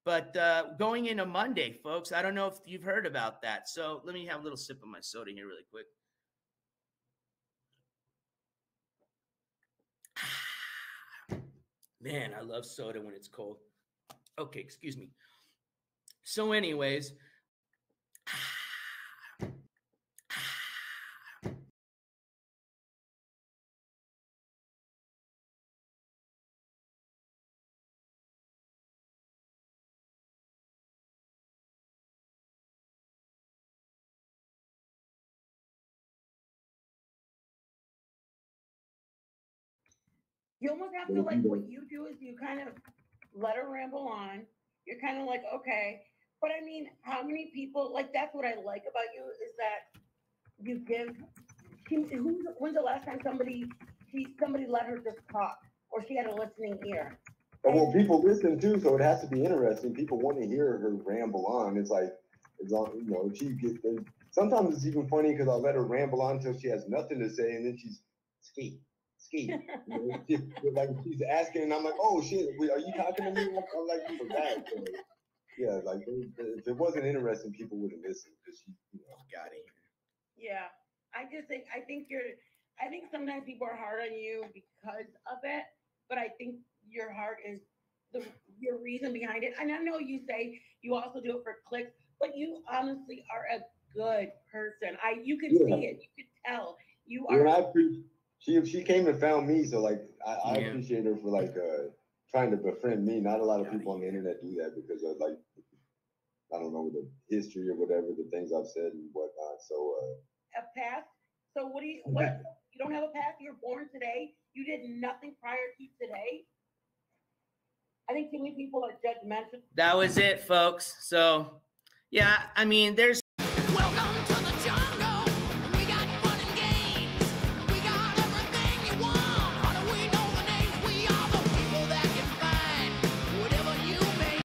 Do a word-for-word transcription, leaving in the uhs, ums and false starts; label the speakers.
Speaker 1: But uh, going into Monday, folks, I don't know if you've heard about that. So let me have a little sip of my soda here really quick. Man, I love soda when it's cold. Okay, excuse me. So anyways,
Speaker 2: you almost have to, like, what you do is you kind of let her ramble on. You're kind of like, okay. But I mean, how many people, like, that's what I like about you is that you give, she, who's, when's the last time somebody, she, somebody let her just talk or she had a listening ear?
Speaker 3: And, well, people listen too, so it has to be interesting. People want to hear her ramble on. It's like, it's on, you know, she gets, sometimes it's even funny because I'll let her ramble on until she has nothing to say and then she's, ski. Ski. You know, she, like she's asking, and I'm like, "Oh shit, are you talking to me?" I'm like, "For that." So, yeah, like if it wasn't interesting, people wouldn't listen because she, you know,
Speaker 1: got it.
Speaker 2: Yeah, I just think I think you're. I think sometimes people are hard on you because of it, but I think your heart is the your reason behind it. And I know you say you also do it for clicks, but you honestly are a good person. I you can
Speaker 3: yeah.
Speaker 2: see it. You can tell you are.
Speaker 3: When I pre- she she came and found me, so like I, I
Speaker 1: Yeah.
Speaker 3: appreciate her for like uh trying to befriend me. Not a lot of
Speaker 1: Got
Speaker 3: people
Speaker 1: it.
Speaker 3: on the internet do that because of like I don't know the history or whatever, the things I've said and whatnot. So
Speaker 2: uh, a past. So what do you? What you don't have a past? You're born today. You did nothing prior to today. I think too many people are judgmental.
Speaker 1: That was it, folks. So, yeah, I mean, there's